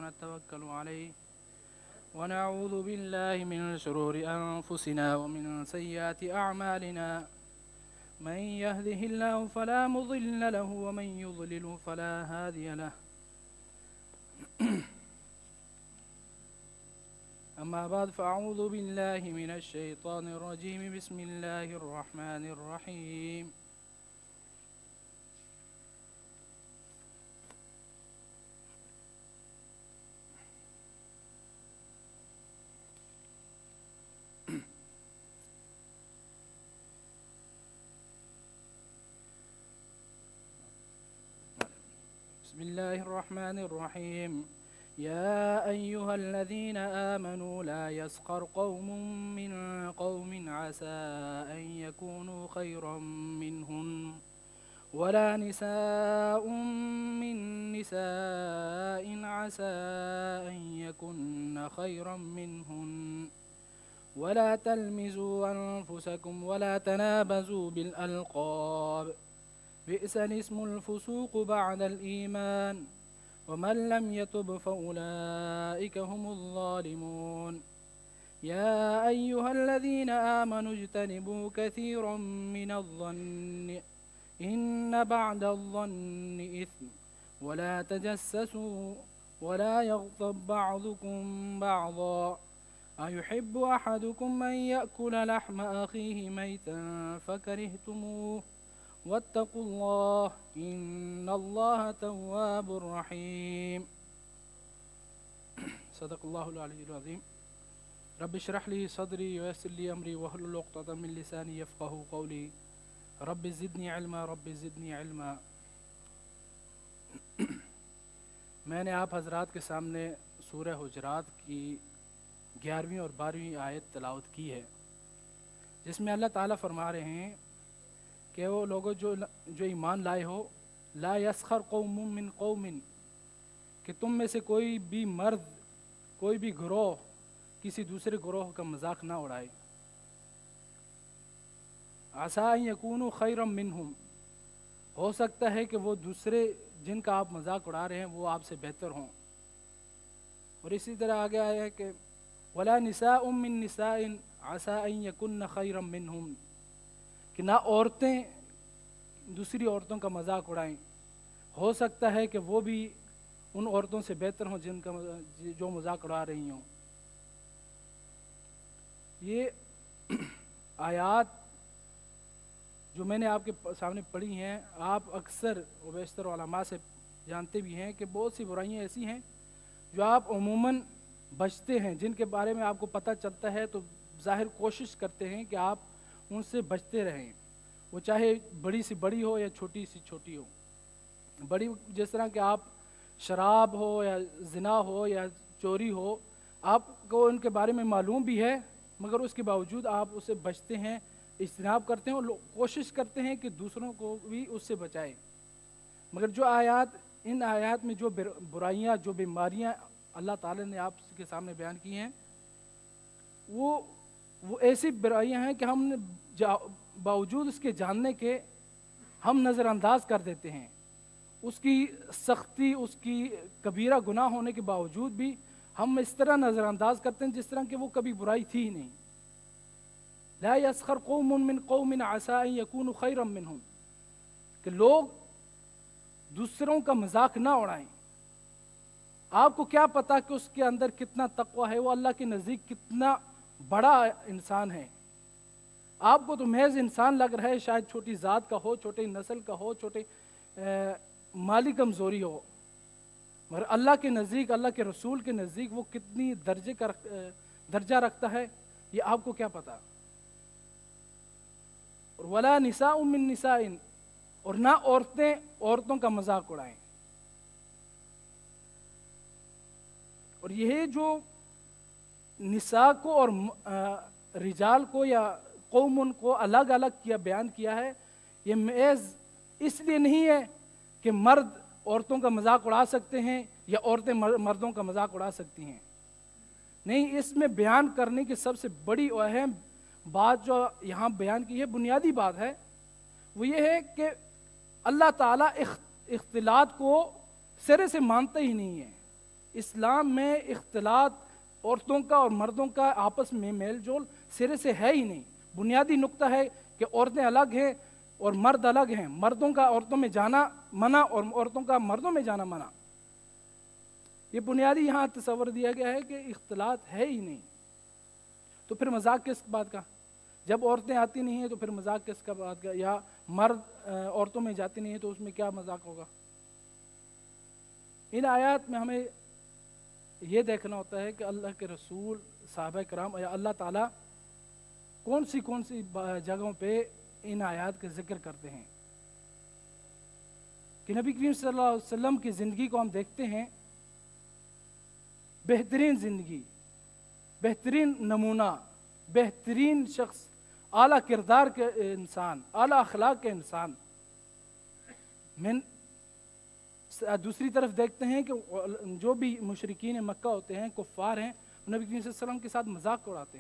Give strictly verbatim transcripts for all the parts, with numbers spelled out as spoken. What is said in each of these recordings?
ونتوكل عليه ونعوذ بالله من شرور أنفسنا ومن سيئات أعمالنا من يهده الله فلا مضل له ومن يضلل فلا هادي له أما بعد فأعوذ بالله من الشيطان الرجيم بسم الله الرحمن الرحيم بسم الله الرحمن الرحيم يا أيها الذين آمنوا لا يسخر قوم من قوم عسى أن يكونوا خيرا منهم ولا نساء من نساء عسى أن يكن خيرا منهن ولا تلمزوا أنفسكم ولا تنابزوا بالألقاب بئس الاسم الفسوق بعد الإيمان ومن لم يتب فأولئك هم الظالمون يا أيها الذين آمنوا اجتنبوا كثيرا من الظن إن بعد الظن إثم ولا تجسسوا ولا يغتب بعضكم بعضا أيحب أحدكم أن يأكل لحم أخيه ميتا فكرهتموه واتقوا الله إن الله تواب رحيم صدق الله العلي العظيم رب اشرح لي صدري ويسر لي أمري واحلل عقدة من لساني يفقهوا قولي رب زدني علما رب زدني علما میں نے آپ حضرات کے سامنے سورہ حجرات کی گیارہویں اور بارہویں آیت تلاوت کی ہے، جس میں اللہ تعالیٰ فرما رہے ہیں کہ وہ لوگوں جو جو ایمان لائے ہو لا یسخر قوم من قوم، کہ تم میں سے کوئی بھی مرد کوئی بھی گروہ کسی دوسرے گروہ کا مذاق نہ اڑائے، عسیٰ ان یکونوا خیرا منہم، ہو سکتا ہے کہ وہ دوسرے جن کا آپ مذاق اڑا رہے ہیں وہ آپ سے بہتر ہوں۔ اور اسی طرح آگے آیا ہے کہ ولا نساء من نساء عسیٰ ان یکن خیرا منہم، کہ نہ عورتیں دوسری عورتوں کا مذاق اڑائیں، ہو سکتا ہے کہ وہ بھی ان عورتوں سے بہتر ہوں جن کا جو مذاق اڑا رہی ہوں۔ یہ آیات جو میں نے آپ کے سامنے پڑھی ہیں، آپ اکثر و بیشتر علماء سے جانتے بھی ہیں کہ بہت سی برائیاں ایسی ہیں جو آپ عموماً بچتے ہیں، جن کے بارے میں آپ کو پتہ چلتا ہے تو ظاہر کوشش کرتے ہیں کہ آپ ان سے بچتے رہیں، وہ چاہے بڑی سی بڑی ہو یا چھوٹی سی چھوٹی ہو۔ بڑی جس طرح کہ آپ شراب ہو یا زنا ہو یا چوری ہو، آپ کو ان کے بارے میں معلوم بھی ہے مگر اس کے باوجود آپ اسے بچتے ہیں، اجتناب کرتے ہیں اور کوشش کرتے ہیں کہ دوسروں کو بھی اس سے بچائیں۔ مگر جو آیات ان آیات میں جو برائیاں جو بیماریاں اللہ تعالیٰ نے آپ کے سامنے بیان کی ہیں، وہ وہ ایسی برائیاں ہیں کہ ہم نے باوجود اس کے جاننے کے ہم نظر انداز کر دیتے ہیں، اس کی سختی اس کی کبیرہ گناہ ہونے کے باوجود بھی ہم اس طرح نظر انداز کرتے ہیں جس طرح کہ وہ کبھی برائی تھی ہی نہیں۔ لا یسخر قوم من قوم عسیٰ ان یکونوا خیرا منہم، کہ لوگ دوسروں کا مذاق نہ اڑائیں۔ آپ کو کیا پتا کہ اس کے اندر کتنا تقوی ہے، وہ اللہ کے نزدیک کتنا بڑا انسان ہے۔ آپ کو تو محض انسان لگ رہا ہے، شاید چھوٹی ذات کا ہو، چھوٹی نسل کا ہو، چھوٹے مالی کمزوری ہو، مگر اللہ کے نزدیک اللہ کے رسول کے نزدیک وہ کتنی درجے کا درجہ رکھتا ہے یہ آپ کو کیا پتا۔ اور ولا نساء من نساء، اور نہ عورتیں عورتوں کا مذاق اڑائیں۔ اور یہ جو نساء کو اور رجال کو یا قوم کو الگ الگ کیا بیان کیا ہے، یہ محض اس لیے نہیں ہے کہ مرد عورتوں کا مذاق اڑا سکتے ہیں یا عورتیں مردوں کا مذاق اڑا سکتی ہیں، نہیں، اس میں بیان کرنے کی سب سے بڑی اور اہم بات جو یہاں بیان کی ہے، بنیادی بات ہے، وہ یہ ہے کہ اللہ تعالیٰ اختلاط کو سرے سے مانتا ہی نہیں ہے، اسلام میں اختلاط عورتوں کا اور مردوں کا آپس میں میل جول سرے سے ہے ہی نہیں. بنیادی نقطہ ہے کہ عورتیں الگ ہیں اور مرد الگ ہیں. مردوں کا عورتوں میں جانا منع اور عورتوں کا مردوں میں جانا منع. یہ بنیادی یہاں تصور دیا گیا ہے کہ اختلاط ہے ہی نہیں. تو پھر مذاق کس بات کا؟ جب عورتیں آتی نہیں ہیں تو پھر مذاق کس کا بات کا؟ یا مرد عورتوں میں جاتی نہیں ہیں تو اس میں کیا مذاق ہوگا؟ ان آیات میں ہمیں یہ دیکھنا ہوتا ہے کہ اللہ کے رسول، صحابہ کرام یا اللہ تعالیٰ کون سی کون سی جگہوں پہ ان آیات کا ذکر کرتے ہیں. کہ نبی کریم صلی اللہ علیہ وسلم کی زندگی کو ہم دیکھتے ہیں، بہترین زندگی، بہترین نمونہ، بہترین شخص، اعلیٰ کردار کے انسان، اعلیٰ اخلاق کے انسان. من دوسری طرف دیکھتے ہیں کہ جو بھی مشرکین مکہ ہوتے ہیں، کفار ہیں، نبی کریم صلی اللہ علیہ وسلم کے ساتھ مذاق اڑاتے ہیں.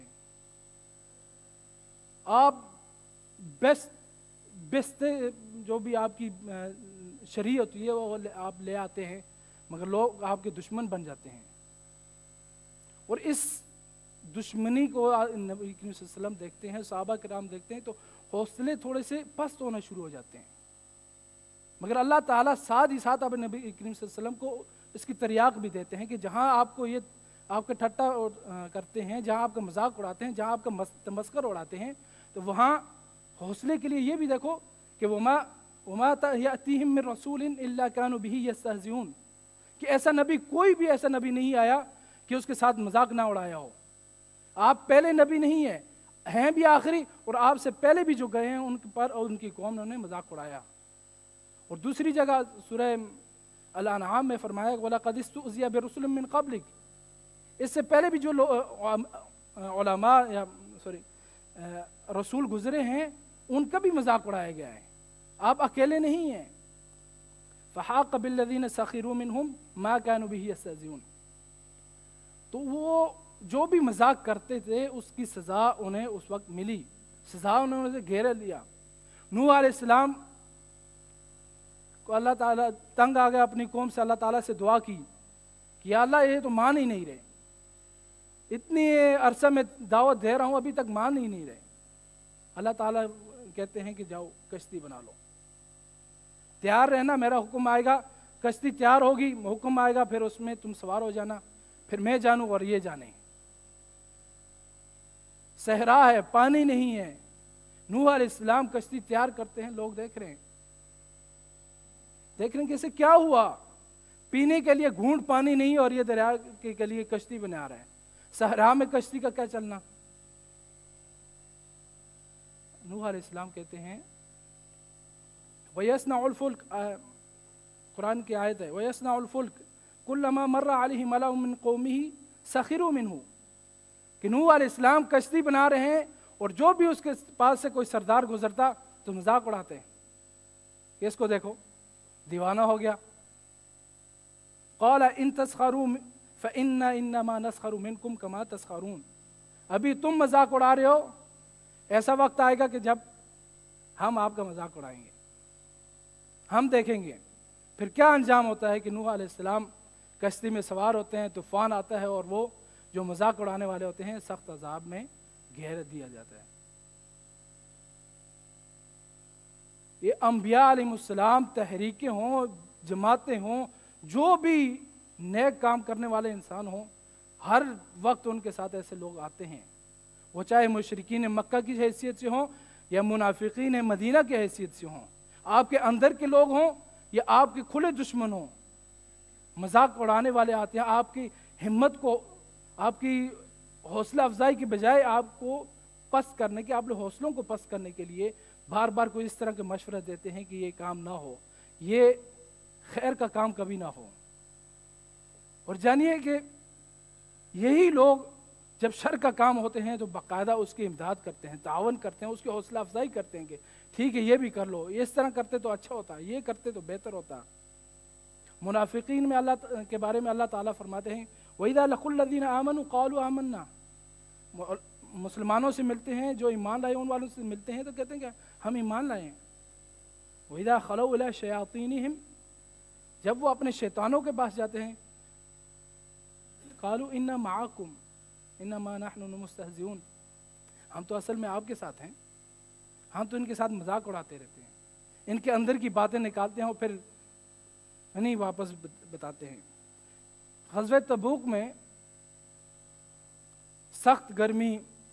آپ بیسٹ بیسٹ جو بھی آپ کی شرعی ہوتی ہے وہ آپ لے آتے ہیں، مگر لوگ آپ کے دشمن بن جاتے ہیں. اور اس دشمنی کو نبی کریم صلی اللہ علیہ وسلم دیکھتے ہیں، صحابہ کرام دیکھتے ہیں تو حوصلے تھوڑے سے پست ہونا شروع ہو جاتے ہیں. مگر اللہ تعالیٰ ساتھ ہی ساتھ اب نبی کریم صلی اللہ علیہ وسلم کو اس کی تریاق بھی دیتے ہیں کہ جہاں آپ کو یہ آپ کا ٹھٹا کرتے ہیں، جہاں آپ کا مذاق اڑاتے ہیں، جہاں آپ کا تمسخر اڑاتے ہیں، تو وہاں حوصلے کے لیے یہ بھی دیکھو کہ وما وما یأتیہم من رسول الا کانوا بہ یستہزئون، کہ ایسا نبی، کوئی بھی ایسا نبی نہیں آیا کہ اس کے ساتھ مذاق نہ اڑایا ہو. آپ پہلے نبی نہیں ہیں، ہیں بھی آخری، اور آپ سے پہلے بھی جو گئے ہیں ان پر اور ان کی قوم نے مذاق اڑایا. اور دوسری جگہ سورہ الانعام میں فرمایا وَلَقَدِ اسْتُؤْذِيَ بِرُسُلٍ مِّن قَبْلِكَ، اس سے پہلے بھی جو علماء یا سوری رسول گزرے ہیں ان کا بھی مذاق اڑایا گیا ہے. آپ اکیلے نہیں ہیں. فَحَاقَ بِالَّذِينَ سَخِرُوا مِنْهُمْ مَا كَانُوا بِهِ يَسْتَهْزِئُونَ. تو وہ جو بھی مذاق کرتے تھے اس کی سزا انہیں اس وقت ملی، سزا انہوں نے گھیرے لیا. نوح علیہ السلام کو اللہ تعالیٰ تنگ آ گیا اپنی قوم سے، اللہ تعالیٰ سے دعا کی کہ یا اللہ یہ تو مان ہی نہیں رہے، اتنی عرصہ میں دعوت دے رہا ہوں ابھی تک مان ہی نہیں رہے. اللہ تعالیٰ کہتے ہیں کہ جاؤ کشتی بنا لو، تیار رہنا، میرا حکم آئے گا، کشتی تیار ہوگی، حکم آئے گا، پھر اس میں تم سوار ہو جانا، پھر میں جانوں اور یہ جانے. صحرا ہے، پانی نہیں ہے، نوح علیہ السلام کشتی تیار کرتے ہیں، لوگ دیکھ رہے ہیں، دیکھ رہے ہیں کہ اسے کیا ہوا، پینے کے لیے گھونٹ پانی نہیں اور یہ دریا کے لیے کشتی بنا رہا ہے. صحرا میں کشتی کا کیا چلنا. نوح علیہ السلام کہتے ہیں وَيَصْنَعُ الْفُلْكَ، قرآن کی آیت ہے وَيَصْنَعُ الْفُلْكَ كُلَّمَا مَرَّ عَلَيْهِ مَلَأٌ مِّن قَوْمِهِ سَخِرُوا مِنْهُ، کہ نوح علیہ السلام کشتی بنا رہے ہیں اور جو بھی اس کے پاس سے کوئی سردار گزرتا تو مذاق اڑاتے ہیں کہ اس کو دیکھو دیوانہ ہو گیا. قَالَ إِن تَسْخَرُوا فَإِنَّا إِنَّمَا نَسْخَرُ مِنْكُمْ كَمَا تَسْخَرُونَ، ابھی تم مذاق اڑا رہے ہو، ایسا وقت آئے گا کہ جب ہم آپ کا مذاق اڑائیں گے، ہم دیکھیں گے. پھر کیا انجام ہوتا ہے کہ نوح علیہ السلام کشتی میں سوار ہوتے ہیں، طوفان آتا ہے اور وہ جو مذاق اڑانے والے ہوتے ہیں سخت عذاب میں گھیر دیا جاتا ہے. یہ انبیاء علیہ السلام، تحریکیں ہوں، جماعتیں ہوں، جو بھی نیک کام کرنے والے انسان ہوں، ہر وقت ان کے ساتھ ایسے لوگ آتے ہیں. وہ چاہے مشرکین مکہ کی حیثیت سے ہوں یا منافقین مدینہ کی حیثیت سے ہوں، آپ کے اندر کے لوگ ہوں یا آپ کے کھلے دشمن ہوں، مذاق اڑانے والے آتے ہیں. آپ کی ہمت کو، آپ کی حوصلہ افزائی کے بجائے آپ کو پست کرنے کے، آپ کے حوصلوں کو پست کرنے کے لیے بار بار کوئی اس طرح کے مشورہ دیتے ہیں کہ یہ کام نہ ہو، یہ خیر کا کام کبھی نہ ہو. اور جانیے کہ یہی لوگ جب شر کا کام ہوتے ہیں تو باقاعدہ اس کی امداد کرتے ہیں، تعاون کرتے ہیں، اس کی حوصلہ افزائی کرتے ہیں کہ ٹھیک ہے یہ بھی کر لو، اس طرح کرتے تو اچھا ہوتا، یہ کرتے تو بہتر ہوتا. منافقین میں اللہ کے بارے میں اللہ تعالیٰ فرماتے ہیں وَإِذَا لَقُوا الَّذِينَ آمَنُوا قَالُوا آمَنَّا، مسلمانوں سے ملتے ہیں، جو ایمان لائے ان والوں سے ملتے ہیں تو کہتے ہیں کہ ہم ایمان لائے ہیں. وَإِذَا خَلَوْا إِلَىٰ شَيَاطِينِهِمْ، جب وہ اپنے شیطانوں کے پاس جاتے ہیں कालू इन्ना माकुम इन्नमा नहनु मुस्तहजिऊन, हम तो असल में आपके साथ हैं, हम तो इनके साथ मजाक उड़ाते रहते हैं, इनके अंदर की बातें निकालते हैं और फिर नहीं वापस बताते हैं। ग़ज़वा तबूक में सख्त गर्मी,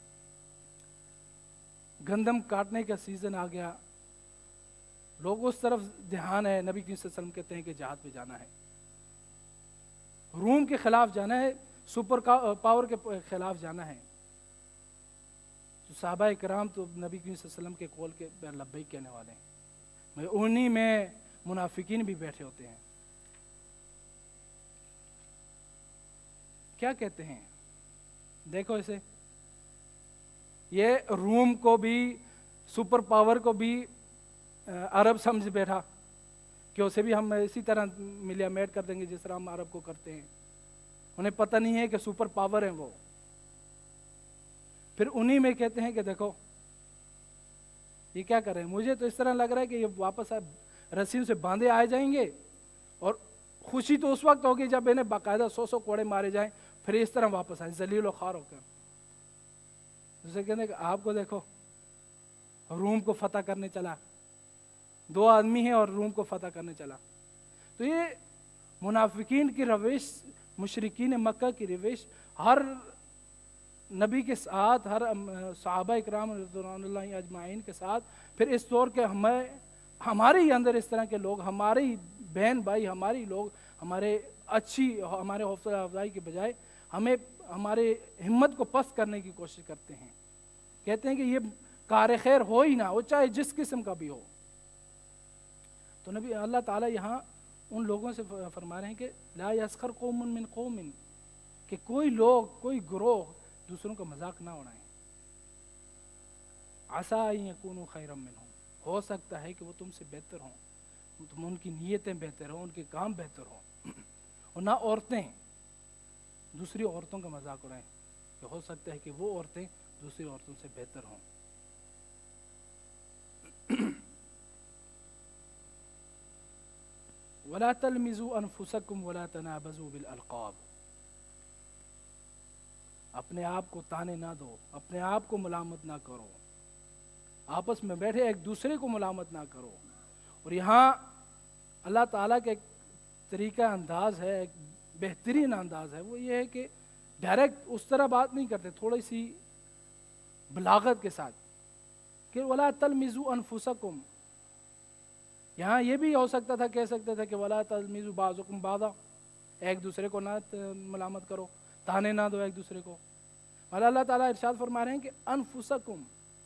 गंदम काटने का सीजन आ गया, लोग उस तरफ ध्यान है, नबी करीम सल्लल्लाहु अलैहि वसल्लम कहते हैं कि जहाद पे जाना है, रूम के खिलाफ जाना है, सुपर पावर के खिलाफ जाना है। तो सहाबा इकराम तो नबी करीम सल्लल्लाहु अलैहि वसल्लम के कौल के लब्बैक कहने वाले हैं, मैं उन्हीं में मुनाफिकीन भी बैठे होते हैं। क्या कहते हैं, देखो इसे, ये रूम को भी सुपर पावर को भी अरब समझ बैठा कि उसे भी हम इसी तरह मिलियामेट कर देंगे जिस तरह हम अरब को करते हैं। उन्हें पता नहीं है कि सुपर पावर है वो। फिर उन्हीं में कहते हैं कि देखो ये क्या कर रहे हैं, मुझे तो इस तरह लग रहा है कि ये वापस रस्सियों से बांधे आए जाएंगे, और खुशी तो उस वक्त होगी जब इन्हें बाकायदा सौ सौ कोड़े मारे जाएं, फिर इस तरह वापस आए जलील और खार होकर। उसे कहते हैं आपको देखो रूम को फतह करने चला, दो आदमी हैं और रूम को फतह करने चला। तो ये मुनाफिकीन की रविश, मुशरिकीन मक्का की रविश हर नबी के साथ, हर सहाबा इकराम रज़ियल्लाहु अजमाइन के साथ, फिर इस दौर के हमें हमारे ही अंदर इस तरह के लोग, हमारे ही बहन भाई, हमारे ही लोग, हमारे अच्छी हमारे हौसला अफजाई के बजाय हमें हमारे हिम्मत को पस्त करने की कोशिश करते हैं। कहते हैं कि ये कार खैर हो ही ना, वो चाहे जिस किस्म का भी हो। तो नबी अल्लाह ताला यहाँ उन लोगों से फरमा रहे हैं कि ला यस्खर कौमुन मिन कौमिन, कि कोई लोग, कोई ग्रोह दूसरों का मजाक ना उड़ाएं। आसा यकूनु खैरम मिनहुम, हो सकता है कि वो तुमसे बेहतर हों, तुम उनकी नीयतें बेहतर हों, उनके काम बेहतर हों। और ना औरतें दूसरी औरतों का मजाक उड़ाएं, कि हो सकता है कि वो औरतें दूसरी औरतों से बेहतर हों। वला तलमिजू अनफुसकुम वला तनाबजू बिल अलकाब, अपने आप को ताने ना दो, अपने आप को मुलामत ना करो, आपस में बैठे एक दूसरे को मुलामत ना करो। और यहाँ अल्लाह ताला का एक तरीका अंदाज है, एक बेहतरीन अंदाज है, वो ये है कि डायरेक्ट उस तरह बात नहीं करते, थोड़ी सी बलागत के साथ कि वला तलमिजू अनफुसकुम। यहाँ ये भी हो सकता था, कह सकता था कि वला तलमिजू बाजुकुम बादा, एक दूसरे को ना मलामत करो, ताने ना दो एक दूसरे को। और अल्लाह ताला इरशाद फरमा रहे हैं कि अनफुसकुम,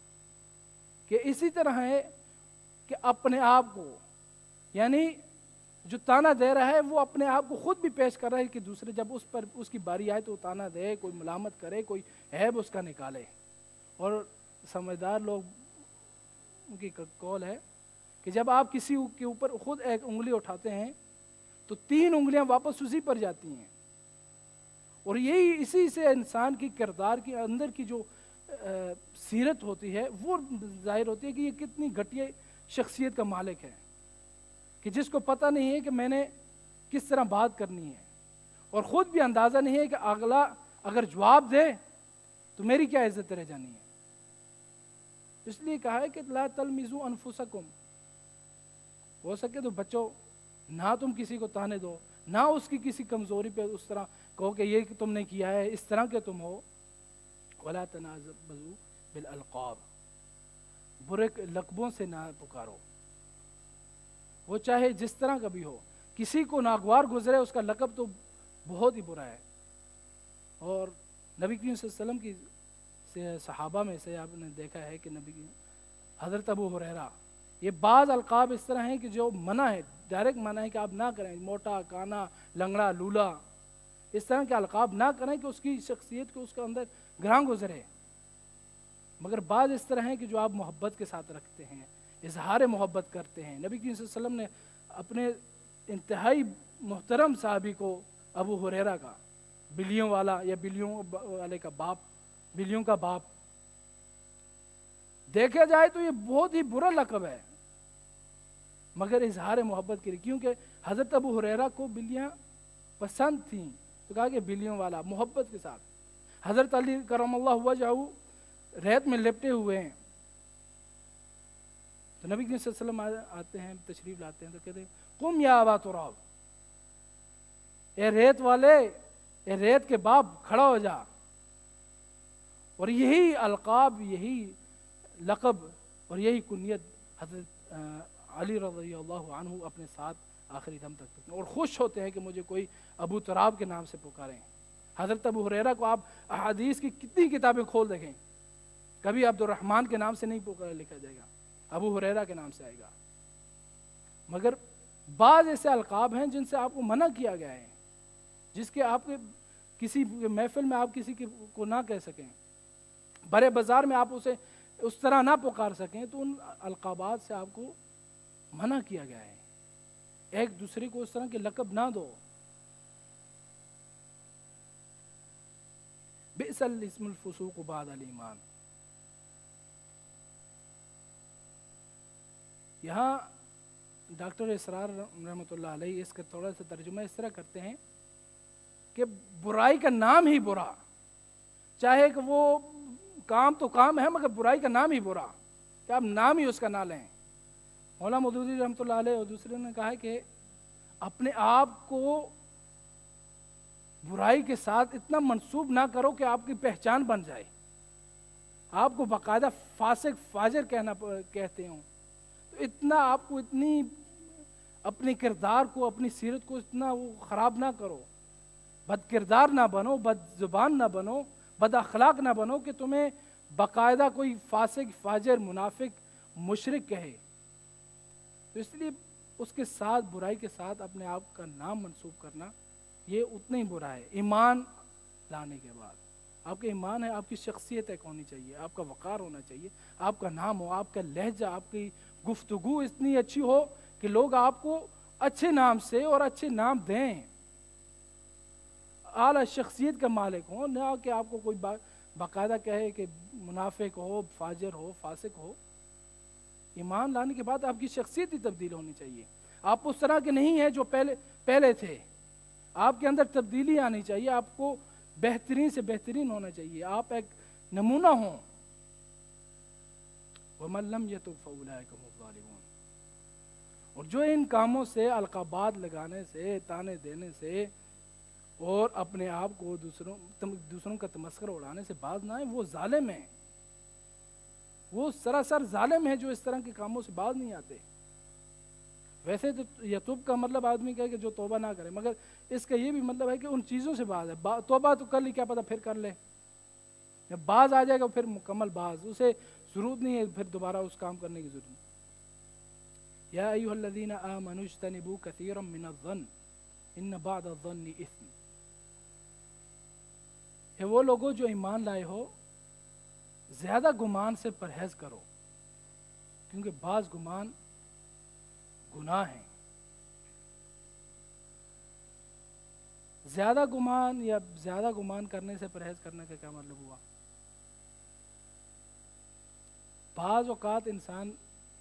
कि इसी तरह है कि अपने आप को, यानी जो ताना दे रहा है वो अपने आप को खुद भी पेश कर रहा है कि दूसरे जब उस पर उसकी बारी आए तो ताना दे, कोई मुलामत करे, कोई ऐब उसका निकाले। और समझदार लोग उनकी कौल है कि जब आप किसी के ऊपर खुद एक उंगली उठाते हैं तो तीन उंगलियां वापस उसी पर जाती हैं। और यही इसी से इंसान की किरदार के अंदर की जो आ, सीरत होती है वो जाहिर होती है कि ये कितनी घटिया शख्सियत का मालिक है, कि जिसको पता नहीं है कि मैंने किस तरह बात करनी है, और ख़ुद भी अंदाज़ा नहीं है कि अगला अगर जवाब दे तो मेरी क्या इज्जत रह जानी है। इसलिए कहा है कि ला तलमिजू अनफुसकुम, हो सके तो बच्चों ना तुम किसी को ताने दो, ना उसकी किसी कमज़ोरी पे उस तरह कहो कि ये तुमने किया है, इस तरह के तुम हो। वला तनाबजू बिल अलक़ाब, बुरे लक़बों से ना पुकारो, वो चाहे जिस तरह का भी हो। किसी को नागवार गुजरे उसका लक़ब तो बहुत ही बुरा है। और नबी करीम सल्लल्लाहु अलैहि वसल्लम की से सहाबा में से आपने देखा है कि नबी हज़रत अबू हुरैरा, ये बाज़ अलक़ाब इस तरह हैं कि जो मना है, डायरेक्ट मना है कि आप ना करें, मोटा, काना, लंगड़ा, लूला, इस तरह के अलक़ाब ना करें कि उसकी शख्सियत को उसके अंदर ग्रां गुजरे। मगर बाज़ इस तरह हैं कि जो आप मोहब्बत के साथ रखते हैं, इजहार मोहब्बत करते हैं। नबी करीम सल्लल्लाहु अलैहि वसल्लम ने अपने इंतहाई मोहतरम साहबी को अबू हुरैरा का, बिल्लियों वाला या बिल्लियों वाले का बाप, बिल्लियों का बाप, देखा जाए तो ये बहुत ही बुरा लक़ब है, मगर इजहार मोहब्बत के लिए, क्योंकि हज़रत अबू हुरैरा को बिल्लियाँ पसंद थीं, تو کہا کہ بلیوں والا، محبت کے ساتھ. حضرت علی کرم اللہ وجہہ ریت میں لپٹے ہوئے ہیں، تو نبی کریم صلی اللہ علیہ وسلم آتے ہیں، تشریف لاتے ہیں، تو کہتے ہیں قم یا ابا تراب، اے ریت والے، اے ریت کے باپ کھڑا ہو جا. اور یہی القاب، یہی لقب اور یہی کنیت حضرت علی رضی اللہ عنہ اپنے ساتھ آخری دم تک رکھتے ہیں، اور خوش ہوتے ہیں کہ مجھے کوئی ابو تراب کے نام سے پکاریں. حضرت ابو ہریرہ کو آپ احادیث کی کتنی کتابیں کھول دیکھیں، کبھی عبد الرحمن کے نام سے نہیں پکارا لکھا جائے گا، ابو ہریرہ کے نام سے آئے گا. مگر بعض ایسے القاب ہیں جن سے آپ کو منع کیا گیا ہے، جس کے آپ کے کسی محفل میں آپ کسی کو نہ کہہ سکیں، بڑے بازار میں آپ اسے اس طرح نہ پکار سکیں، تو ان القابات سے آپ کو منع کیا گیا ہے. ایک دوسرے کو اس طرح کے لقب نہ دو. بئس الاسم الفسوق بعد الایمان. یہاں ڈاکٹر اسرار رحمۃ اللہ علیہ اس کا تھوڑا سا ترجمہ اس طرح کرتے ہیں کہ برائی کا نام ہی برا، چاہے کہ وہ کام تو کام ہے مگر برائی کا نام ہی برا، کہ آپ نام ہی اس کا نہ لیں. مولانا مودودی رحمۃ اللہ علیہ اور دوسرے نے کہا کہ اپنے آپ کو برائی کے ساتھ اتنا منسوب نہ کرو کہ آپ کی پہچان بن جائے، آپ کو باقاعدہ فاسق فاجر کہنا کہتے ہوں. تو اتنا آپ کو اتنی اپنے کردار کو، اپنی سیرت کو اتنا وہ خراب نہ کرو، بد کردار نہ بنو، بد زبان نہ بنو، بد اخلاق نہ بنو کہ تمہیں باقاعدہ کوئی فاسق فاجر منافق مشرک کہے. تو اس لیے اس کے ساتھ، برائی کے ساتھ اپنے آپ کا نام منسوب کرنا یہ اتنا ہی برا ہے. ایمان لانے کے بعد آپ کا ایمان ہے، آپ کی شخصیت ایک ہونی چاہیے، آپ کا وقار ہونا چاہیے، آپ کا نام ہو، آپ کا لہجہ، آپ کی گفتگو اتنی اچھی ہو کہ لوگ آپ کو اچھے نام سے اور اچھے نام دیں، اعلیٰ شخصیت کا مالک ہو، نہ کہ آپ کو کوئی باقاعدہ کہے کہ منافق ہو، فاجر ہو، فاسق ہو. ایمان لانے کے بعد آپ کی شخصیت ہی تبدیل ہونی چاہیے. آپ اس طرح کے نہیں ہیں جو پہلے پہلے تھے، آپ کے اندر تبدیلی آنی چاہیے، آپ کو بہترین سے بہترین ہونا چاہیے، آپ ایک نمونہ ہوں. وَمَن لَّمْ يَتُبْ فَأُولَٰئِكَ هُمُ الظَّالِمُونَ. اور جو ان کاموں سے، القابات لگانے سے، تانے دینے سے اور اپنے آپ کو دوسروں دوسروں کا تمسخر اڑانے سے باز نہ آئے، وہ ظالم ہیں، وہ سراسر ظالم ہیں جو اس طرح کے کاموں سے باز نہیں آتے. ویسے تو یتوب کا مطلب آدمی کہے کہ جو توبہ نہ کرے، مگر اس کا یہ بھی مطلب ہے کہ ان چیزوں سے باز ہے. توبہ تو کر لی، کیا پتہ پھر کر لے، جب باز آ جائے گا پھر مکمل باز، اسے ضرورت نہیں ہے پھر دوبارہ اس کام کرنے کی ضرورت نہیں. یا ایھا الذین آمنوا اجتنبوا کثیرا من الظن ان بعض الظن اثم. کہ وہ لوگوں جو ایمان لائے ہو، زیادہ گمان سے پرہیز کرو، کیونکہ بعض گمان گناہ ہیں. زیادہ گمان یا زیادہ گمان کرنے سے پرہیز کرنے کا کیا مطلب ہوا؟ بعض اوقات انسان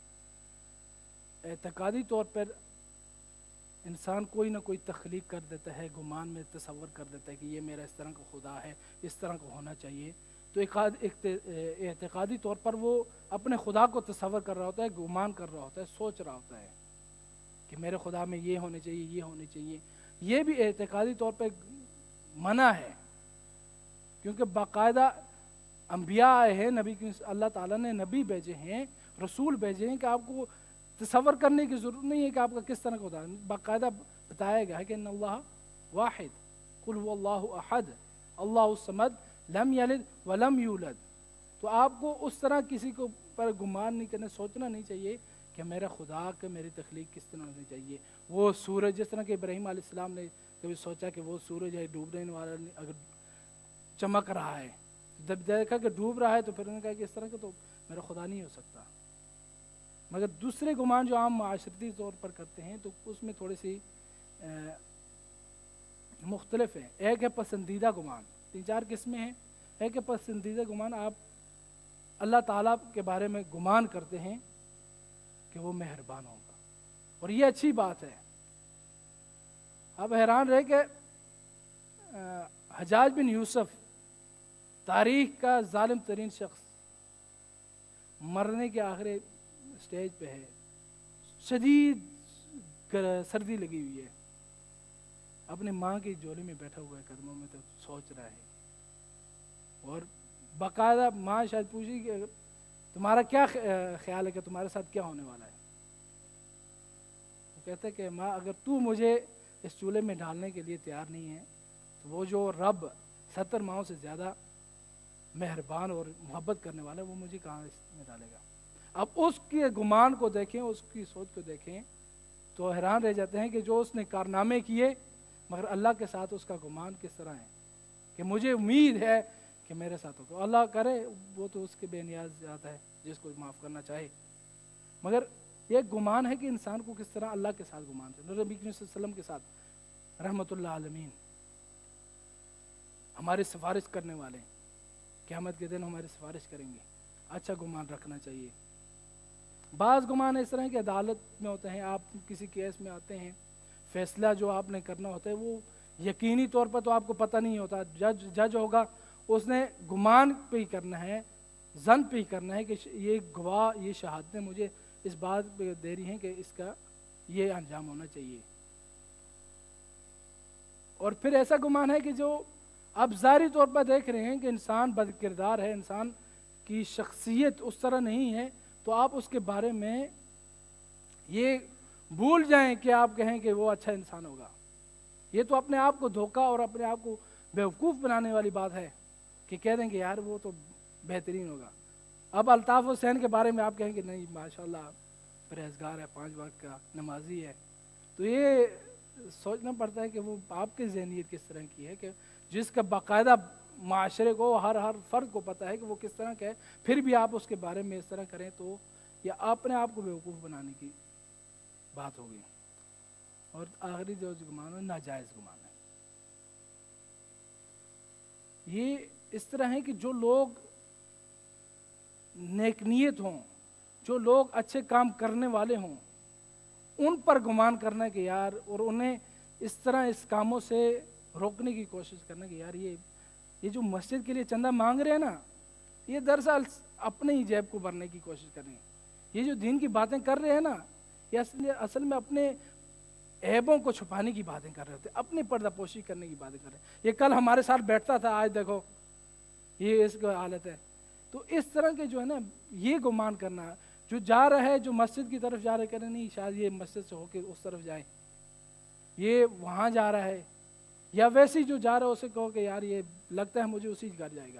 اعتقادی طور پر انسان کوئی نہ کوئی تخلیق کر دیتا ہے، گمان میں تصور کر دیتا ہے کہ یہ میرا اس طرح کا خدا ہے، اس طرح کا ہونا چاہیے. تو اعتقادی طور پر وہ اپنے خدا کو تصور کر رہا ہوتا ہے، گمان کر رہا ہوتا ہے، سوچ رہا ہوتا ہے کہ میرے خدا میں یہ ہونے چاہیے، یہ ہونے چاہیے. یہ بھی اعتقادی طور پہ منع ہے، کیونکہ باقاعدہ انبیاء آئے ہیں، نبی اللہ تعالیٰ نے نبی بھیجے ہیں، رسول بھیجے ہیں کہ آپ کو تصور کرنے کی ضرورت نہیں ہے کہ آپ کا کس طرح کا ہوتا ہے. باقاعدہ بتایا گیا ہے کہ ان اللہ واحد، قل هو اللہ احد، اللہ الصمد، لم یلد ولم یولد. تو آپ کو اس طرح کسی کو پر گمان نہیں کرنا، سوچنا نہیں چاہیے کہ میرا خدا کا میری تخلیق کس طرح ہونی چاہیے. وہ سورج، جس طرح کہ ابراہیم علیہ السلام نے کبھی سوچا کہ وہ سورج ہے ڈوبنے والا اگر چمک رہا ہے، جب دیکھا کہ ڈوب رہا ہے تو پھر انہوں نے کہا کہ اس طرح کا تو میرا خدا نہیں ہو سکتا. مگر دوسرے گمان جو عام معاشرتی طور پر کرتے ہیں تو اس میں تھوڑی سی مختلف ہیں. ایک ہے پسندیدہ گمان، تین چار قسمیں ہیں. ایک ہے پسندیدہ گمان، آپ اللہ تعالیٰ کے بارے میں گمان کرتے ہیں کہ وہ مہربان ہوگا، اور یہ اچھی بات ہے. آپ حیران رہے کہ हजाज बिन यूसुफ तारीख का जालिम तरीन शख्स मरने के आखिरी स्टेज पे है, शदीद सर्दी लगी हुई है, अपने माँ की झोली में बैठा हुआ है, कदमों में तो सोच रहा है। और बाकायदा माँ शायद पूछी कि तुम्हारा क्या ख्याल है कि तुम्हारे साथ क्या होने वाला है। वो कहता है कि माँ अगर तू मुझे इस चूल्हे में डालने के लिए तैयार नहीं है तो वो जो रब सत्तर माओं से ज़्यादा मेहरबान और मोहब्बत करने वाला है वो मुझे कहाँ इसमें डालेगा। अब उसके गुमान को देखें, उसकी सोच को देखें तो हैरान रह जाते हैं कि जो उसने कारनामे किए मगर अल्लाह के साथ उसका गुमान किस तरह है कि मुझे उम्मीद है कि मेरे साथ होगा। अल्लाह करे वो तो उसके बेनियाज जाता है जिसको माफ़ करना चाहे, मगर ये गुमान है कि इंसान को किस तरह अल्लाह के साथ गुमान है। नबी करीम सल्लल्लाहु अलैहि वसल्लम के साथ रहमतुल्लाह आलमीन हमारे सिफारिश करने वाले क़यामत के दिन हमारी सिफारिश करेंगे, अच्छा गुमान रखना चाहिए। बाज़ गुमान इस तरह की अदालत में होते हैं, आप किसी केस में आते हैं, फैसला जो आपने करना होता है वो यकीनी तौर पर तो आपको पता नहीं होता, जज जज होगा उसने गुमान पे ही करना है, जन पे ही करना है कि ये गवाह ये शहादतें मुझे इस बात पे दे रही हैं कि इसका ये अंजाम होना चाहिए। और फिर ऐसा गुमान है कि जो आप ज़ाहिरी तौर पर देख रहे हैं कि इंसान बदकिरदार है, इंसान की शख्सियत उस तरह नहीं है, तो आप उसके बारे में ये भूल जाएं कि आप कहें कि वो अच्छा इंसान होगा। ये तो अपने आप को धोखा और अपने आप को बेवकूफ़ बनाने वाली बात है कि कह दें कि यार वो तो बेहतरीन होगा। अब अल्ताफ़ हुसैन के बारे में आप कहेंगे नहीं माशाल्लाह परहेजगार है, पाँच वक्त का नमाजी है, तो ये सोचना पड़ता है कि वो आपकी ज़हनियत किस तरह की है कि जिसका बाकायदा माशरे को हर हर फ़र्द को पता है कि वो किस तरह का है, फिर भी आप उसके बारे में इस तरह करें तो या अपने आप को बेवकूफ़ बनाने की बात होगी। और आखिरी जो गुमान है नाजायज़ गुमान है। ये इस तरह है कि जो लोग नेकनीयत हों, जो लोग अच्छे काम करने वाले हों, उन पर गुमान करना कि यार, और उन्हें इस तरह इस कामों से रोकने की कोशिश करना कि यार ये ये जो मस्जिद के लिए चंदा मांग रहे हैं ना, ये दरअसल अपने ही जेब को भरने की कोशिश कर रहे हैं। ये जो दीन की बातें कर रहे हैं ना, ये असल असल में अपने ऐबों को छुपाने की बातें कर रहे होते, अपनी पर्दापोशी करने की बातें कर रहे हैं। ये कल हमारे साथ बैठता था, आज देखो ये इसकी हालत है। तो इस तरह के जो है ना, ये गुमान करना, जो जा रहा है, जो मस्जिद की तरफ जा रहा है, कह रहे नहीं शायद ये मस्जिद से होके उस तरफ जाए, ये वहाँ जा रहा है, या वैसे ही जो जा रहा है उसे कहो कि यार ये लगता है मुझे उसी घर जाएगा।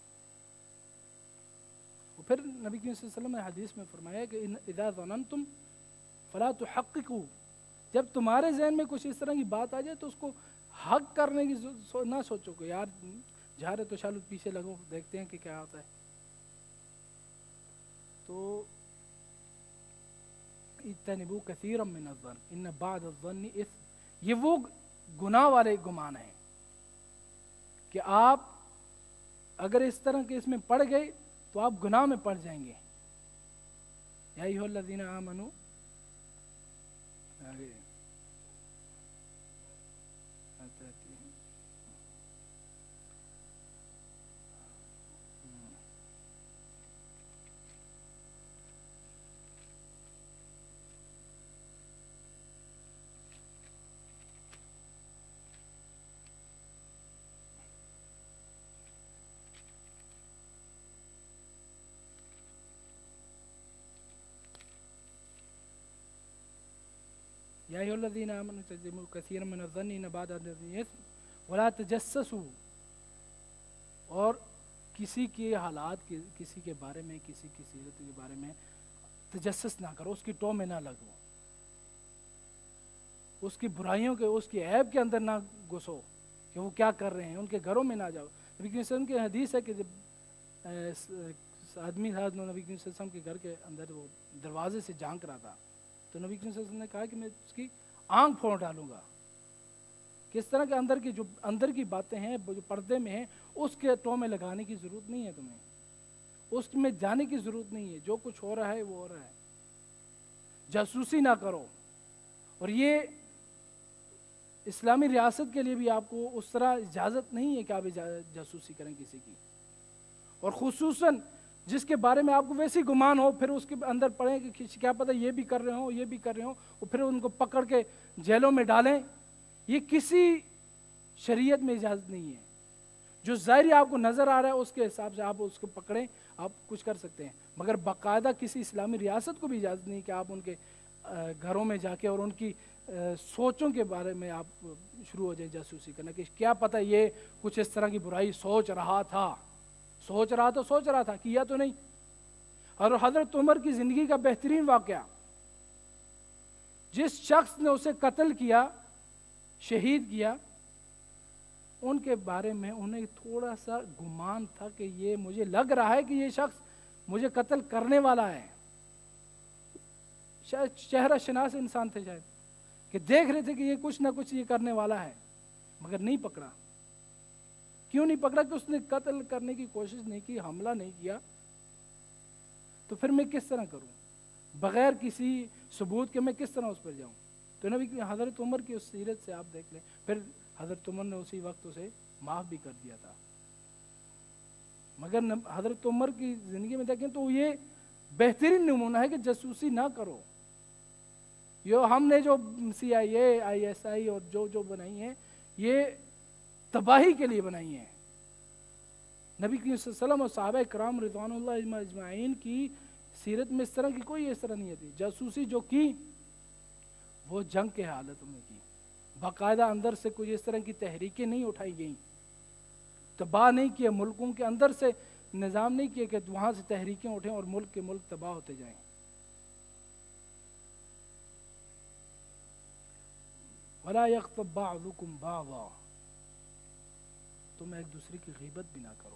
और फिर नबी करीम सल्लल्लाहु अलैहि वसल्लम ने हदीस में फरमाया कि इज़ा ज़ननतुम फला तुहक़्क़िक़ू, जब तुम्हारे जहन में कुछ इस तरह की बात आ जाए तो उसको हक करने की सो, ना सोचो कि यार जा रहे तो चलो पीछे लगो देखते हैं कि क्या होता है। तो इज्तनिबू कसीरम मिनज़्ज़न इन्न बअदज़्ज़न्नि इस्म, ये वो गुनाह वाले गुमान हैं कि आप अगर इस तरह के इसमें पड़ गए तो आप गुनाह में पड़ जाएंगे। या अय्युहल्लज़ीना आमनू, आगे या अय्युहल्लज़ीना आमनू इज्तनिबू कसीरम मिनज़्ज़न्नि इन्न बअदज़्ज़न्नि इस्म वला तजस्ससू, और किसी के हालात के किसी के बारे में, किसी की सीरत के बारे में तजस्सुस ना करो, उसकी टो में ना लगो, उसकी बुराइयों के, उसकी ऐब के अंदर ना घुसो कि वो क्या कर रहे हैं, उनके घरों में ना जाओ। नबी करीम सल्लल्लाहु अलैहि वसल्लम की हदीस है कि जब आदमी था नबी करीम सल्लल्लाहु अलैहि वसल्लम के घर के अंदर वो दरवाजे से झांक रहा था, तो नबी करीम सल्लल्लाहु अलैहि वसल्लम ने कहा कि मैं उसकी आंख फोड़ डालूंगा। किस तरह के अंदर की जो अंदर की बातें हैं, जो पर्दे में हैं, उसके टो में लगाने की ज़रूरत नहीं है, तुम्हें उसमें जाने की ज़रूरत नहीं है। जो कुछ हो रहा है वो हो रहा है, जासूसी ना करो। और ये اسلامی ریاست کے لیے بھی آپ کو اس طرح اجازت نہیں ہے کہ آپ جاسوسی کریں کسی کی، اور خصوصاً جس کے بارے میں آپ کو ویسے گمان ہو، پھر اس کے اندر پڑیں کہ کیا پتہ یہ بھی کر رہے ہوں یہ بھی کر رہے ہوں، اور پھر ان کو پکڑ کے جیلوں میں ڈالیں، یہ کسی شریعت میں اجازت نہیں ہے۔ جو ظاہری آپ کو نظر آ رہا ہے اس کے حساب سے آپ اس کو پکڑیں، آپ کچھ کر سکتے ہیں، مگر باقاعدہ کسی اسلامی ریاست کو بھی اجازت نہیں کہ آپ ان کے گھروں میں جا کے اور ان کی سوچوں کے بارے میں آپ شروع ہو جائیں جاسوسی کرنا، کہ کیا پتہ یہ کچھ اس طرح کی برائی سوچ رہا تھا، سوچ رہا تو سوچ رہا تھا، کیا تو نہیں۔ اور حضرت عمر کی زندگی کا بہترین واقعہ، جس شخص نے اسے قتل کیا، شہید کیا، ان کے بارے میں انہیں تھوڑا سا گمان تھا کہ یہ مجھے لگ رہا ہے کہ یہ شخص مجھے قتل کرنے والا ہے، شاید چہرہ شناس انسان تھے، شاید کہ دیکھ رہے تھے کہ یہ کچھ نہ کچھ یہ کرنے والا ہے، مگر نہیں پکڑا۔ کیوں نہیں پکڑا؟ کہ اس نے قتل کرنے کی کوشش نہیں کی، حملہ نہیں کیا، تو پھر میں کس طرح کروں؟ بغیر کسی ثبوت کے میں کس طرح اس پر جاؤں؟ تو نبی کی حضرت عمر کی اس سیرت سے آپ دیکھ لیں، پھر حضرت عمر نے اسی وقت اسے معاف بھی کر دیا تھا۔ مگر حضرت عمر کی زندگی میں دیکھیں تو یہ بہترین نمونہ ہے کہ جاسوسی نہ کرو۔ یہ ہم نے جو سی آئی اے، آئی ایس آئی اور جو جو بنائی ہیں، یہ تباہی کے لیے بنائی ہیں۔ نبی کریم صلی اللہ علیہ وسلم اور صحابہ کرام رضوان اللہ اجمعین کی سیرت میں اس طرح کی کوئی اس طرح نہیں تھی۔ جاسوسی جو کی وہ جنگ کے حالت میں کی، باقاعدہ اندر سے کوئی اس طرح کی تحریکیں نہیں اٹھائی گئیں، تباہ نہیں کیے، ملکوں کے اندر سے نظام نہیں کیے کہ وہاں سے تحریکیں اٹھیں اور ملک کے ملک تباہ ہوتے جائیں۔ وَلَا يَغْتَبْ بَعْضُكُمْ بَعْضًا، تم ایک دوسرے کی غیبت بھی نہ کرو۔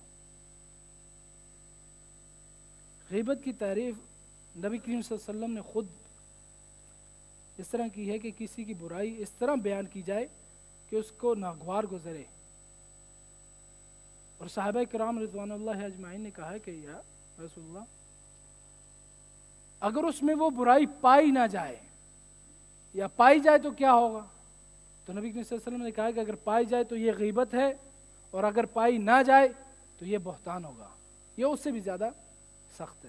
غیبت کی تعریف نبی کریم صلی اللہ علیہ وسلم نے خود اس طرح کی ہے کہ کسی کی برائی اس طرح بیان کی جائے کہ اس کو ناگوار گزرے، اور صحابہ کرام رضوان اللہ اجمعین نے کہا کہ یا رسول اللہ، اگر اس میں وہ برائی پائی نہ جائے یا پائی جائے تو کیا ہوگا؟ تو نبی کریم صلی اللہ علیہ وسلم نے کہا کہ اگر پائی جائے تو یہ غیبت ہے، اور اگر پائی نہ جائے تو یہ بہتان ہوگا، یہ اس سے بھی زیادہ سخت ہے۔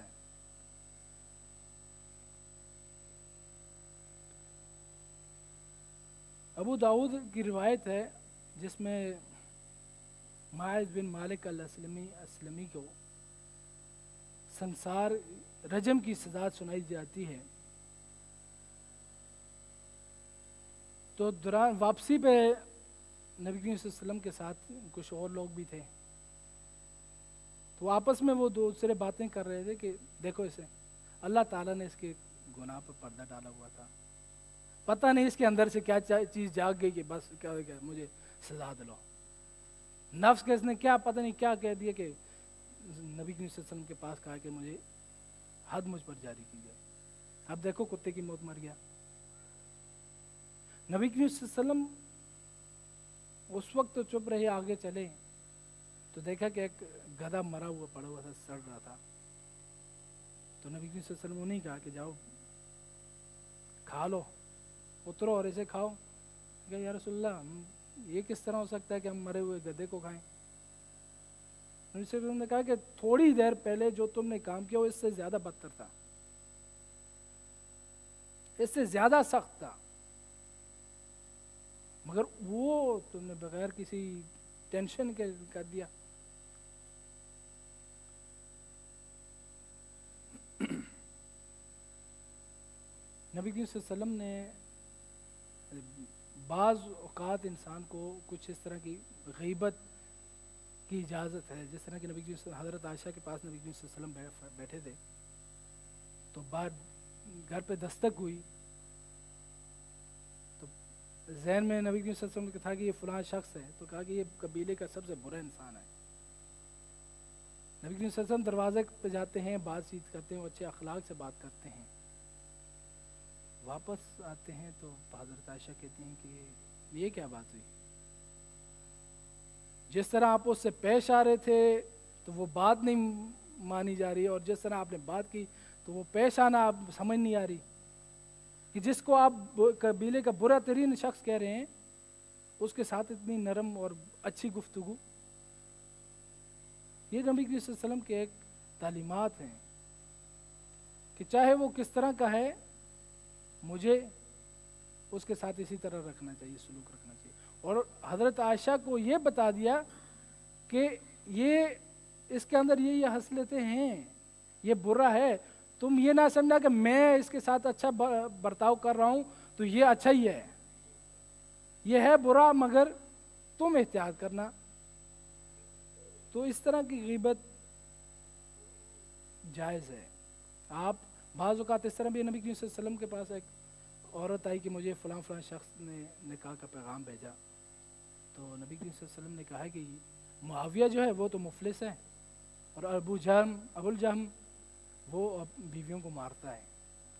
ابو داؤد کی روایت ہے جس میں ماعز بن مالک الاسلمی اسلمی کو سنسار رجم کی سزا سنائی جاتی ہے، تو دوران واپسی پہ نبی کریم صلی اللہ علیہ وسلم کے ساتھ کچھ اور لوگ بھی تھے، تو آپس میں وہ دوسرے باتیں کر رہے تھے کہ دیکھو اسے، اللہ تعالیٰ نے اس کے گناہ پر پردہ ڈالا ہوا تھا، پتہ نہیں اس کے اندر سے کیا چیز جاگ گئی کہ بس کیا ہو گیا، مجھے سزا دلو۔ نفس کے اس نے کیا پتہ نہیں کیا کہہ دیا کہ نبی کریم صلی اللہ علیہ وسلم کے پاس کہا کہ مجھے حد مجھ پر جاری کی جائے۔ اب دیکھو کتے کی موت مر گیا۔ نبی کریم صلی اللہ علیہ وسلم اس وقت تو چپ رہے، آگے چلے تو دیکھا کہ ایک گدھا مرا ہوا پڑا ہوا تھا، سڑ رہا تھا، تو نبی کریم صلی اللہ علیہ وسلم نے نہیں کہا کہ جاؤ کھا لو، اترو اور اسے کھاؤ، کہ یا رسول اللہ یہ کس طرح ہو سکتا ہے کہ ہم مرے ہوئے گدھے کو کھائیں؟ نبی صلی اللہ علیہ وسلم نے کہا کہ تھوڑی دیر پہلے جو تم نے کام کیا وہ اس سے زیادہ بدتر تھا، اس سے زیادہ سخت تھا، مگر وہ تم نے بغیر کسی ٹینشن کے کر دیا۔ نبی کریم صلی اللہ علیہ وسلم نے بعض اوقات انسان کو کچھ اس طرح کی غیبت کی اجازت ہے، جس طرح کہ نبی کریم حضرت عائشہ کے پاس نبی کریم صلی اللہ علیہ وسلم بیٹھے تھے، تو بعد گھر پہ دستک ہوئی، تو ذہن میں نبی کریم صلی اللہ علیہ وسلم تھا کہ یہ فلاں شخص ہے، تو کہا کہ یہ قبیلے کا سب سے برا انسان ہے۔ نبی کریم صلی اللہ علیہ وسلم دروازے پہ جاتے ہیں، بات چیت کرتے ہیں، وہ اچھے اخلاق سے بات کرتے ہیں، واپس آتے ہیں تو حضرت عائشہ کہتی ہیں کہ یہ کیا بات ہوئی؟ جس طرح آپ اس سے پیش آ رہے تھے تو وہ بات نہیں مانی جا رہی، اور جس طرح آپ نے بات کی تو وہ پیش آنا آپ سمجھ نہیں آ رہی، کہ جس کو آپ قبیلے کا برا ترین شخص کہہ رہے ہیں उसके साथ इतनी नरम और अच्छी गुफ्तगू। ये नबी करीम सल्लल्लाहु अलैहि वसल्लम के एक तालीमात हैं कि चाहे वो किस तरह का है, मुझे उसके साथ इसी तरह रखना चाहिए, सलूक रखना चाहिए। और हज़रत आयशा को ये बता दिया कि ये इसके अंदर ये ये हसलतें हैं, ये बुरा है, तुम ये ना समझना कि मैं इसके साथ अच्छा बर्ताव कर रहा हूँ तो ये अच्छा ही है, ये है बुरा मगर तुम एहतियात करना। तो इस तरह की गीबत जायज़ है। आप बाज़ औक़ात इस तरह भी, नबी करीम सल्लल्लाहु अलैहि वसल्लम के पास एक औरत आई कि मुझे फ़लाँ फ़लाँ शख्स ने निकाह का पैगाम भेजा, तो नबी करीम सल्लल्लाहु अलैहि वसल्लम ने कहा कि मुआविया जो है वो तो मुफलिस है, और अबू जहम अबुल जहम वो अब बीवियों को मारता है।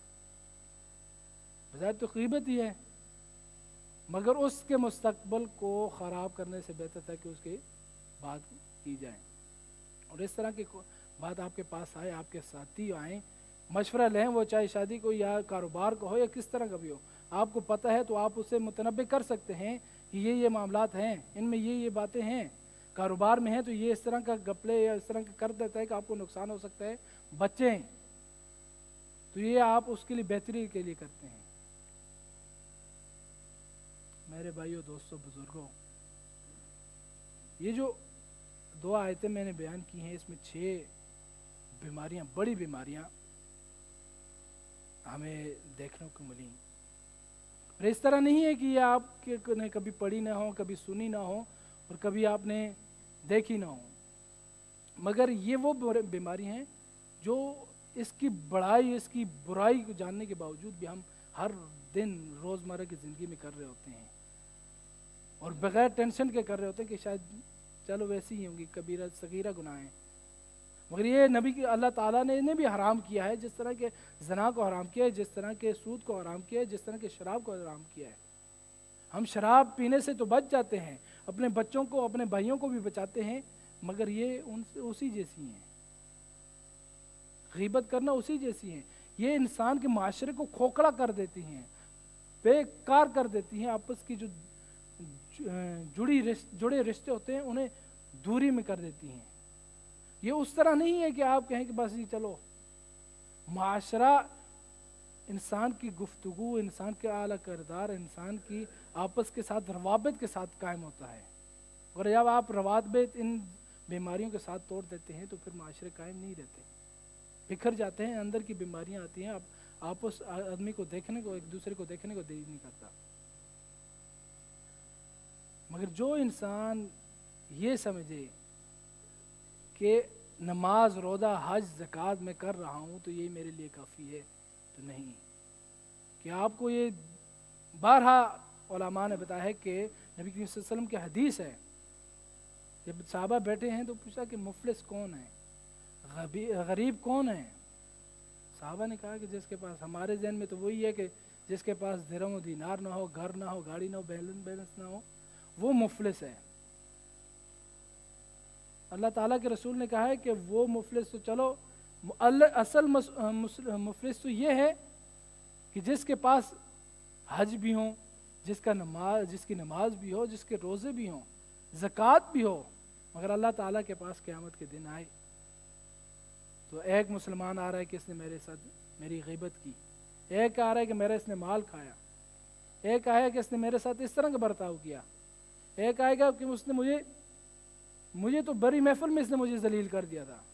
बजाय तो ग़ीबत ही है, मगर उसके मुस्तक़बल को ख़राब करने से बेहतर था कि उसकी बात की जाए। और इस तरह की बात आपके पास आए, आपके साथी आए, मशवरा लें, वो चाहे शादी को या कारोबार को हो या किस तरह का भी हो, आपको पता है तो आप उससे मुतनब्बे कर सकते हैं कि ये ये मामलात हैं, इनमें ये ये बातें हैं, कारोबार में है तो ये इस तरह का गपले या इस तरह का कर देता है कि आपको नुकसान हो सकता है, बच्चे तो ये आप उसके लिए बेहतरी के लिए करते हैं। मेरे भाइयों, दोस्तों, बुजुर्गों, ये जो दो आयतें मैंने बयान की हैं, इसमें छह बीमारियां, बड़ी बीमारियां हमें देखने को मिली। पर इस तरह नहीं है कि ये आपने कभी पढ़ी ना हो, कभी सुनी ना हो और कभी आपने देखी ना हो, मगर ये वो बीमारी हैं जो इसकी बड़ाई, इसकी बुराई को जानने के बावजूद भी हम हर दिन रोज़मर्रा की ज़िंदगी में कर रहे होते हैं और बग़ैर टेंशन के कर रहे होते हैं कि शायद चलो वैसी ही होंगी, कबीरा सगीरा गुनाह हैं। मगर ये नबी की अल्लाह ताला ने इन्हें भी हराम किया है, जिस तरह के ज़ना को हराम किया है, जिस तरह के सूद को हराम किया है, जिस तरह के शराब को हराम किया है। हम शराब पीने से तो बच जाते हैं, अपने बच्चों को, अपने भाइयों को भी बचाते हैं, मगर ये उन उसी जैसी हैं। ग़ीबत करना उसी जैसी है। ये इंसान के माशरे को खोखला कर देती हैं, बेकार कर देती हैं। आपस की जो जुड़ी रिश्त, जुड़े रिश्ते होते हैं उन्हें दूरी में कर देती हैं। ये उस तरह नहीं है कि आप कहें कि बस ये चलो, माशरा इंसान की गुफ्तगू, इंसान के आला किरदार, इंसान की आपस के साथ रवाबित के साथ कायम होता है। और जब आप रवाबित इन बीमारियों के साथ तोड़ देते हैं तो फिर माशरे कायम नहीं रहते, बिखर जाते हैं, अंदर की बीमारियां आती हैं। आप आपस आदमी को देखने को, एक दूसरे को देखने को दिल नहीं करता। मगर जो इंसान ये समझे कि नमाज, रोज़ा, हज, ज़कात मैं कर रहा हूँ तो ये मेरे लिए काफ़ी है, तो नहीं। कि आपको ये बारहा उलमा ने बताया है कि नबी करीम सल्लल्लाहु अलैहि वसल्लम की हदीस है, जब सहाबा बैठे हैं तो पूछा कि मुफलिस कौन है, गरीब कौन है। सहाबा ने कहा कि जिसके पास, हमारे ज़हन में तो वही है कि जिसके पास दिरहम व दीनार ना हो, घर ना हो, गाड़ी ना हो, बैलेंस बैलेंस ना हो, वो मुफलिस है। अल्लाह ताला के रसूल ने कहा है कि वो मुफलिस तो चलो, असल मुफलिस तो ये है कि जिसके पास हज भी हो, जिसका नमाज जिसकी नमाज भी हो, जिसके रोज़े भी हों, ज़कात भी हो, मगर अल्लाह ताला के पास क़यामत के दिन आए तो एक मुसलमान आ रहा है कि इसने मेरे साथ मेरी ग़ीबत की, एक आ रहा है कि मेरा इसने माल खाया, एक आया कि इसने मेरे साथ इस तरह का बर्ताव किया, एक आएगा कि उसने मुझे मुझे तो बड़ी महफिल में इसने मुझे जलील कर दिया था।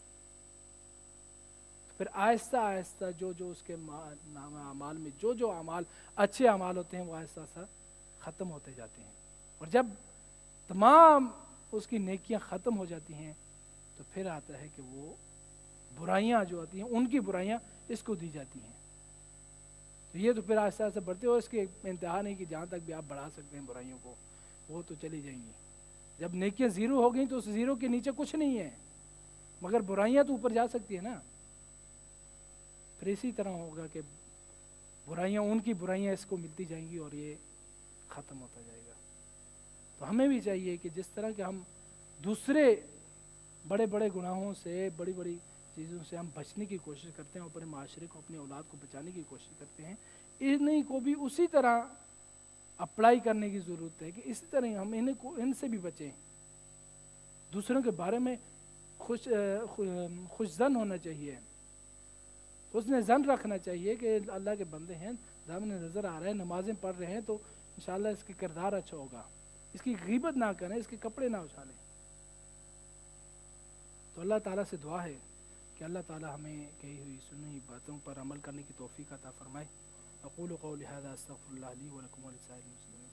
फिर आहिस्ता आहिस्ता जो जो उसके अमाल में जो जो अमाल अच्छे अमाल होते हैं वो आहिस्ता आहिस्ता ख़त्म होते जाते हैं। और जब तमाम उसकी नेकियां ख़त्म हो जाती हैं तो फिर आता है कि वो बुराइयां जो आती हैं, उनकी बुराइयां इसको दी जाती हैं। तो ये तो फिर आहिस्ता आहिस्ता बढ़ते हो, इसके इंतहा नहीं कि जहाँ तक भी आप बढ़ा सकते हैं बुराइयों को, वो तो चली जाएंगी। जब नेकियां ज़ीरो हो गई तो उस ज़ीरो के नीचे कुछ नहीं है, मगर बुराइयां तो ऊपर जा सकती है ना। फिर इसी तरह होगा कि बुराइयां, उनकी बुराइयां इसको मिलती जाएंगी और ये ख़त्म होता जाएगा। तो हमें भी चाहिए कि जिस तरह के हम दूसरे बड़े बड़े गुनाहों से, बड़ी बड़ी चीज़ों से हम बचने की कोशिश करते हैं, अपने माशरे को, अपनी औलाद को बचाने की कोशिश करते हैं, इन्हीं को भी उसी तरह اپلائی کرنے کی ضرورت ہے کہ اسی طرح ہم انہیں کو ان سے بھی بچیں. دوسروں کے بارے میں خوش خوش ظن ہونا چاہیے, حسن ظن رکھنا چاہیے کہ اللہ کے بندے ہیں, سامنے نظر آ رہے ہیں, نمازیں پڑھ رہے ہیں, تو انشاءاللہ اس کی کردار اچھا ہوگا. اس کی غیبت نہ کریں, اس کے کپڑے نہ اچھالیں. تو اللہ تعالیٰ سے دعا ہے کہ اللہ تعالیٰ ہمیں کہی ہوئی سنی ہوئی باتوں پر عمل کرنے کی توفیق عطا فرمائے. اقول قولی ھذا استغفر اللہ لی ولکم ولسائر المسلمین.